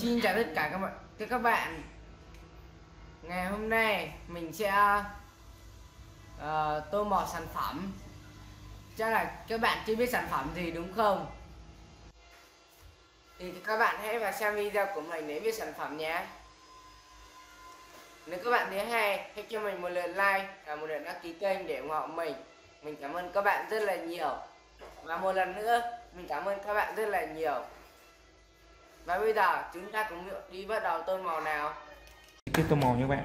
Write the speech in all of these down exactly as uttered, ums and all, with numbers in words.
Xin chào tất cả các bạn, thưa các bạn. Ngày hôm nay mình sẽ uh, tô màu sản phẩm. Chắc là các bạn chưa biết sản phẩm gì đúng không? Thì các bạn hãy vào xem video của mình để biết sản phẩm nhé. Nếu các bạn thấy hay, hãy cho mình một lượt like và một lượt đăng ký kênh để ủng hộ mình. Mình cảm ơn các bạn rất là nhiều. Và một lần nữa, mình cảm ơn các bạn rất là nhiều. Và bây giờ chúng ta cùng đi bắt đầu tô màu nào. Tiếp tô màu nha các bạn.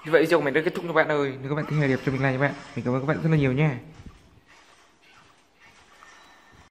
Như vậy video của mình đã kết thúc các bạn ơi. Nếu các bạn thấy hài đẹp cho mình like nha bạn. Mình cảm ơn các bạn rất là nhiều nha.